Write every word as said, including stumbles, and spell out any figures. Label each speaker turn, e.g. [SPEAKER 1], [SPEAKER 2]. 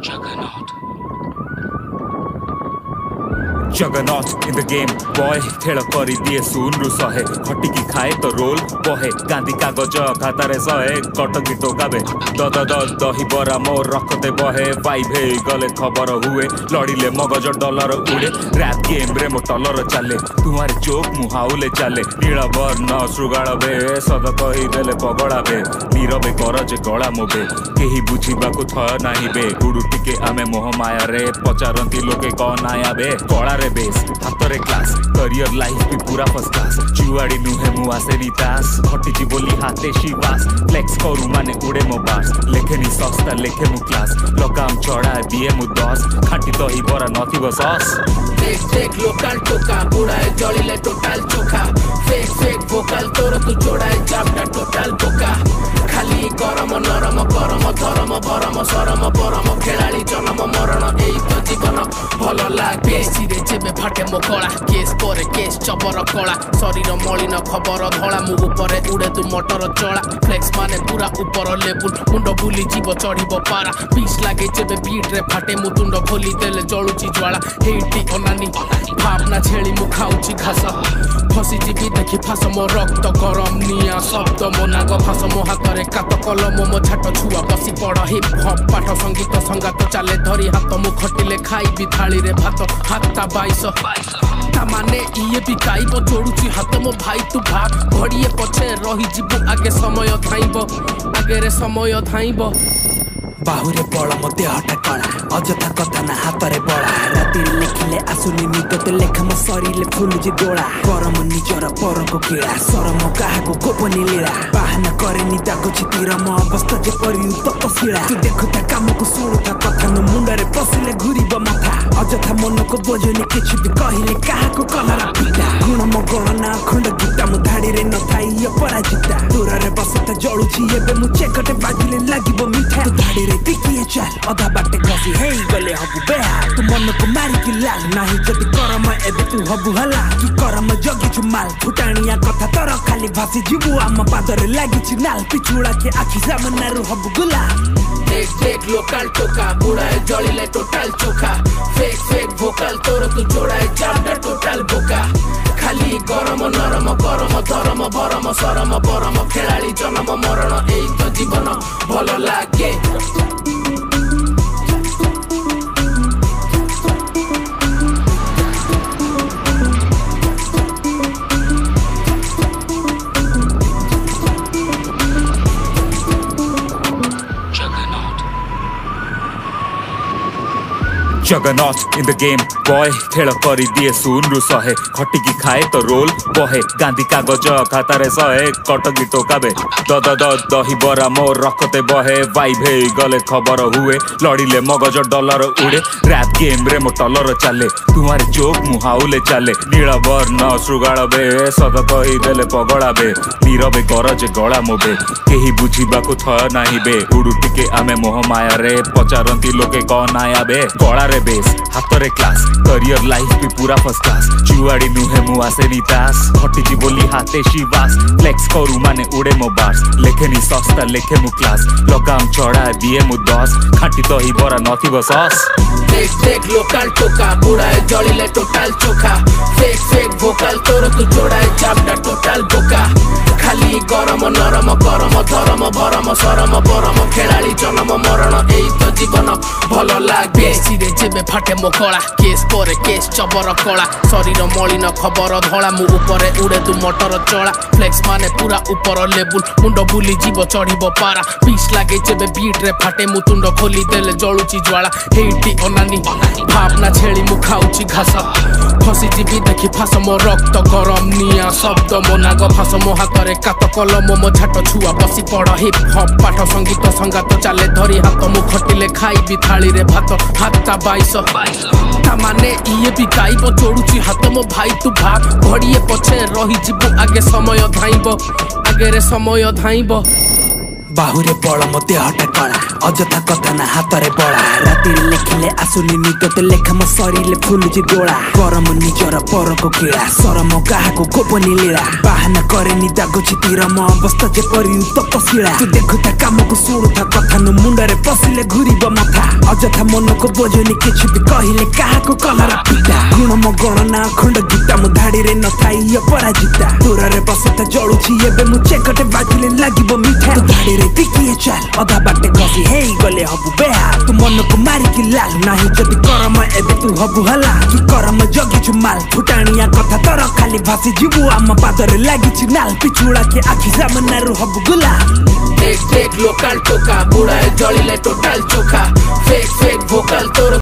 [SPEAKER 1] Juggernaut.
[SPEAKER 2] Juggernaut in the game boy खेल करी दिए सुन रु सहे खटिकी खाए तो रोल बहे गांधी कागज खातारे सहे कटकी टोकाबे दद दद दही बरा मोर रखते बहे भाई भे गले खबर हुए लड़िले मगज डॉलर उड़े रैप गेम रे मो टलर चाले तुम्हारे चोक मुहाउले चाले नील वर्ण श्रुगाल बे सद कही देले पगड़ा बे नीरबे करजे गला मोबे केही बुझिबाकु थय नाही बे गुडु टिके आमे मोह माया रे पचारंती लोके कौन आया बे कला रे बेस हातरे क्लास करियर लाइफ भी पूरा फर्स्ट क्लास जुआड़ी नुहे मुआसे नितास खटिची बोली हाते शिवास फ्लेक्स करू माने उड़े मो बास लेखेनी सस्ता लेखे मु क्लास लगाम चढ़ा दिए मु दस खाटी तो ही बरा नथिबो सस
[SPEAKER 3] देख देख लोकल टोका बुड़ाए जलिले टोटल चोखा फेक फेक वोकल तोर तू जोड़ाए जापटा टोटल बोका खाली गरम नरम गरम धरम भरम सरम परम खेलाड़ी जन्म मरण एई तो जीवन भल लागे सिरे जेबे फाटे मो कला केस परे केस चबर कला शरीर मलिन खबर धला मु ऊपर उड़े तू मोटर चला फ्लेक्स माने पूरा ऊपर लेवल मुंड बुली जीव चढ़िबो पारा पीस लागे जेबे बीट रे फाटे मु तुंड खोली देले जळुची ज्वाला हेटी अनानी भावना छेली मु खाउची घास फसी जीवी देखि फास मो रक्त गरम निया शब्द मो नाग फास मो हातरे कात कलम मो छाट छुआ बसी पड़ हिप हप पाठ संगीत संगात चाले धरी हाथ मु खटिले खाइबी थाली रे भात हाता बाईस ता माने इए भी काइबो जोड़ुची हाथ मो भाई तू भाग घड़िए पछे रही जीवु आगे समय धाइबो आगे रे समय धाइबो बाहुरे बड़ मते हटा कला अजथा कथा ना हातरे बड़ा राति लिखिले आसुनी निकट लेख म सरीले फुलुजी दोला करम निजर परको केला सरम काहाको गोपनी लीला बाहना करे नि दागो चितिर म अवस्था जे परि उत पसिला तू देखुता कामको सुनुता कथा न मुंडरे पसिले घुरिब माथा अजथा मनको बोझनी किछि भी कहिले काहाको कलरा पिटा गुण म गणना खंड गीता मु धाडी रे न थाई य पराजिता दूररे बसता जळुची एबे मु चेकटे बाजिले लागिबो मिठा धाडी रे टिकिए चाल अधा बाटे खसी हेई गले हबु बेहा तू मनको मारी कि लाल नाही जति करम एबे तू हबु हला कि करम जगी छु माल फुटाणिया कथा तर खाली भासी जीवु आम पादरे लागि छि नाल पिछुड़ा के आखि सामने रु हबु गुला देख देख लोकल टोका बुड़ाए जलिले टोटल चोखा फेक फेक वोकल तोर तू जोड़ाए जापटा टोटल बोका खाली गरम नरम गरम धरम भरम सरम परम खेलाड़ी जन्म मरण एई तो जीवन भल लागे
[SPEAKER 2] Juggernaut in the game boy खेल करी दिए सुन रु सहे खटिकी खाए तो रोल बहे गांधी कागज खातारे सहे कटकी टोकाबे दद दद दही बरा मोर रखते बहे भाई भे गले खबर हुए लड़िले मगज डॉलर उड़े रैप गेम रे मो टलर चाले तुम्हारे चोक मुहाउले चाले नील वर्ण श्रुगाल बे सद कही देले पगड़ा बे नीरबे करजे गला मोबे केही बुझिबाकु थय नाही बे गुडु टिके आमे मोह माया रे पचारंती लोके कौन आया बे कला रे बेस हातरे क्लास करियर लाइफ भी पूरा फर्स्ट क्लास जुआड़ी नुहे मुआसे नितास खटिची बोली हाते शिवास फ्लेक्स करू माने उड़े मो बास लेखेनी सस्ता लेखे मु क्लास लगाम चढ़ा दिए मु दस खाटी तो ही बरा नथिबो सस
[SPEAKER 3] देख देख लोकल टोका बुड़ाए जलिले टोटल चोखा फेक फेक वोकल तोर तू जोड़ाए जापटा टोटल बोका खाली गरम नरम गरम धरम भरम सरम परम खेलाड़ी जन्म मरण एई तो जीवन भल लागे सिरे जेबे फाटे मो कला केस परे केस चबर कला शरीर मलिन खबर धला मु ऊपर उड़े तू मोटर चला फ्लेक्स माने पूरा ऊपर लेवल मुंड बुली जीव चढ़िबो पारा पीस लागे जेबे बीट रे फाटे मु तुंड खोली देले जळुची ज्वाला हेटी अनानी भावना छेली मु खाउची घास फसी जीवी देखि फास मो रक्त गरम निया शब्द मो नाग फास मो हातरे कात कलम मो छाट छुआ बसी पड़ हिप हप पाठ संगीत संगात चाले धरी हाथ मु खटिले खाइबी थाली रे भात हाता बाईस ता माने इए भी काइबो जोड़ुची हाथ मो भाई तू भाग घड़िए पछे रही जीवु आगे समय धाइबो आगे रे समय धाइबो बाहुरे बल मो देहटा कला अजथा कथा ना हातरे बड़ा राति लेखिले आसुनी निद तो लेखा मो शरीर फुलुची डोला करम निजर परको कीड़ा सरम काहाको गोपनी लीला बाहाना करे नि दागुची तीर म अवस्था जेपरि उत्तप शिला तू देखुता कामको सुणुथा कथा नु मुंडरे पसिले घुरिब मथा अजथा मनको बोझनी किछि भी कहिले काहाको कलर पिता गुण म गणना खंड गीता मो धाडी रे नथाई य पराजिता दूररे बसता जळुछि एबे मु चेकटे बाजिले लागिब मिठा तू धाडी रे टिकिए चाल अधा बाटे गसी हेई गले हबु बेहा तू मनको मारी कि लाल नाही जति करम एबे तू हबु हला कि करम जगी छु माल फुटाणिया कथा तर खाली भासी जीवु आम पादरे लागिछि नाल पिछुड़ा के आखि सामने रु हबु गुला देख देख लोकल टोका बुढ़ाए जळिले टोटल चोखा फेक फेक भोकल तोर